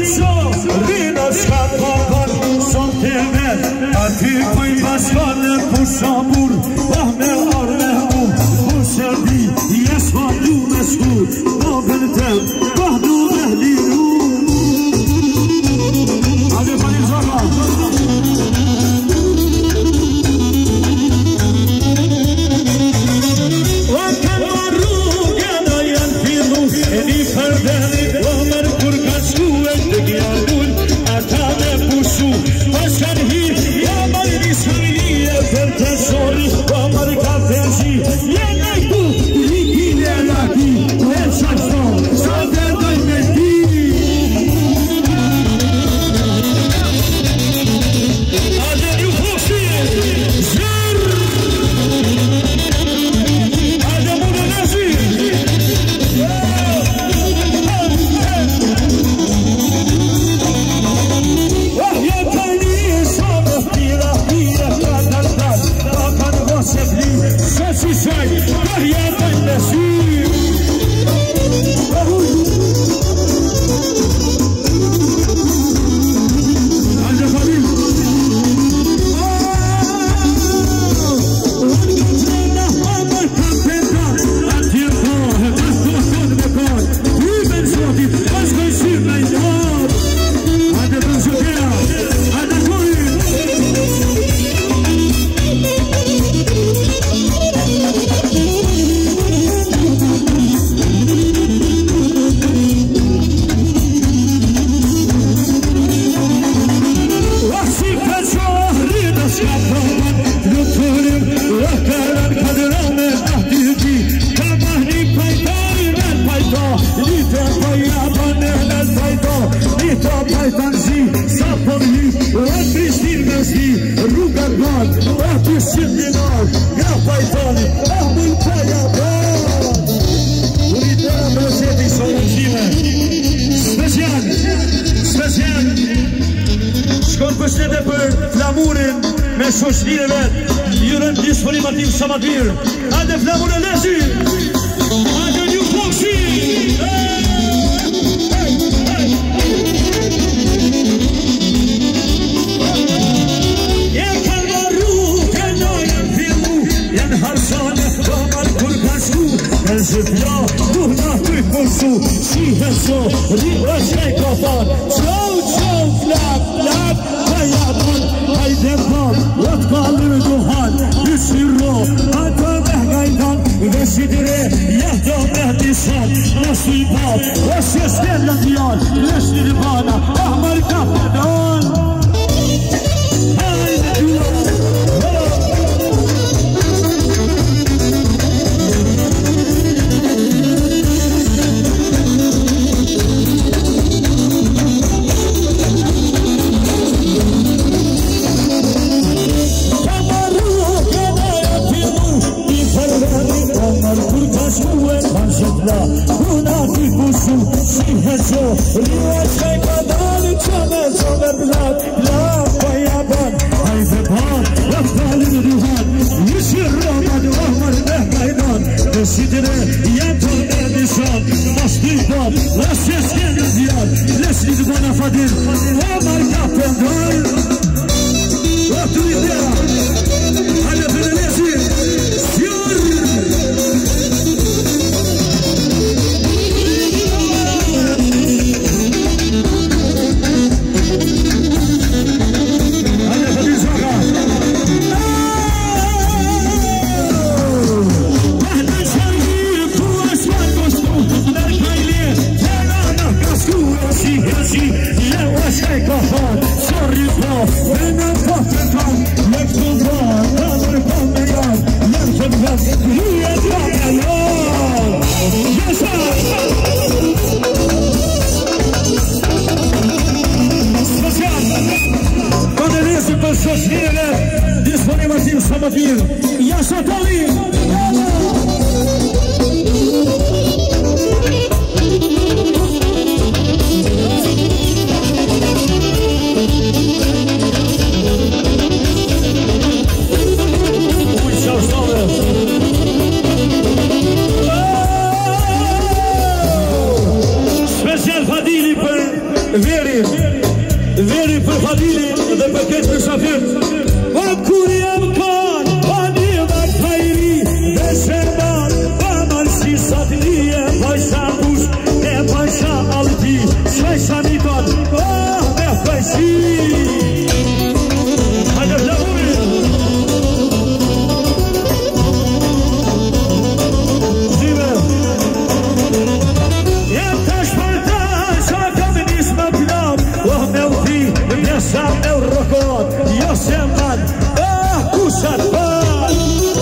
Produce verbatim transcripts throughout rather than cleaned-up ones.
so, rina s'ka pavan, son teme, ati kuj bashkane pushamur, ah me arme mu, pusherdi, jes vandu me shku, babën tem, bahdu me hliru. Ade falim zara. Përshëndetje për flamurin me shoqërinë vet. Ju rënd disponitiv sa më mirë. Hajde flamurin leshi. Hajde ju foksi. Jem kanë marru, kanë janë filmu, janë harsane, kamar kur kanë shku. Në zëpja, duhna të i përsu, si hëso, rrë është e kafar. Qau, qau, flak, flak. Hajde pop, o t'kallur duhan, yshiro, ato me gajdan, dhe si dire, jahdo me disan, nësë i pop, o që s'kella djan, nësë një bana, ahmar ka përdan. Hajde duhan, si hezo, rrua që i ka dali që me zonë blak, blak pa jaban, hajde ban, la falin duhan, njësi roma në ahmar me gajdan, dhe si dire, jeto me nisan, mas të i ban, lasje s'ke në djan, lesni të bana fadin, ahmar ka pëndaj, o të i dera, hajde për në lesi, sjur, Sorry. veri, veri për Halilin dhe për këtë mysafir. Ma kur jem kan, pa një dhe kajri, dhe shemban, pa marësi sa të lije, pajsa kush, e pajsa alti, shajsa një ton, oh, me pajsi. Hajde vlavuri. Zime. Jem tash për tash, a kam nis me plam, oh, me uti, njësa me rokot, jo se man, ah, kusat pan.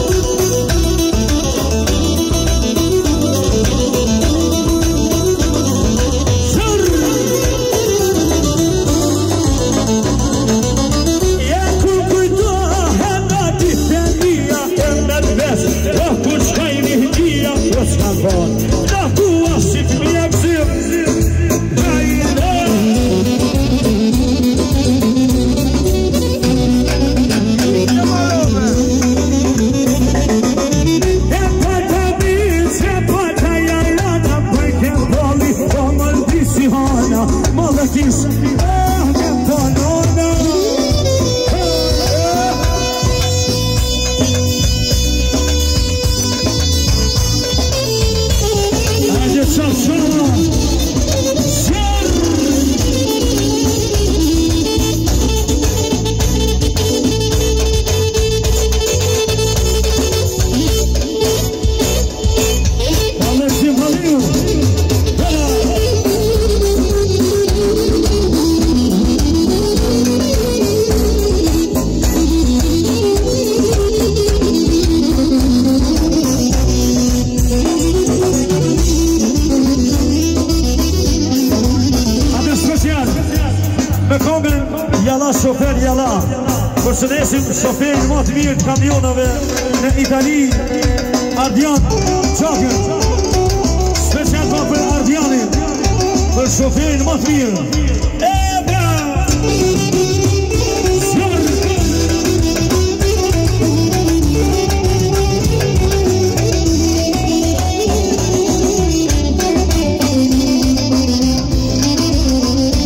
Shofer jalla, përshëndesim shoferin më të mirë të kamionave në Itali, Ardian Qakër, special pa për Ardianin, për shoferin më të mirë. Ebra!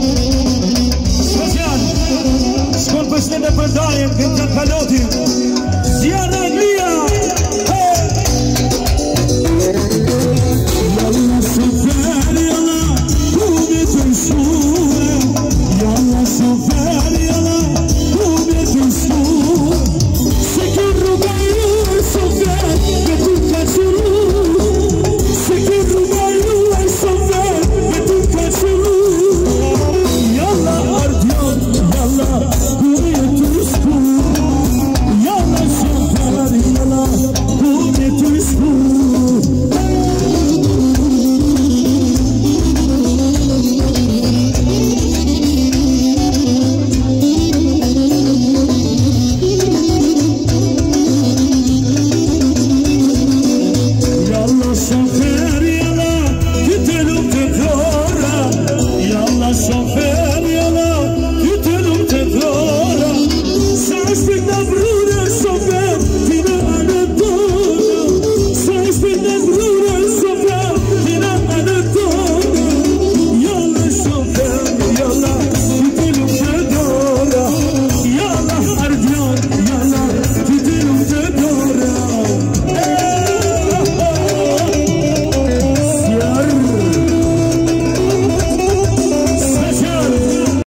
Special! Shkon për shlende për dajen, këtë të kalotin,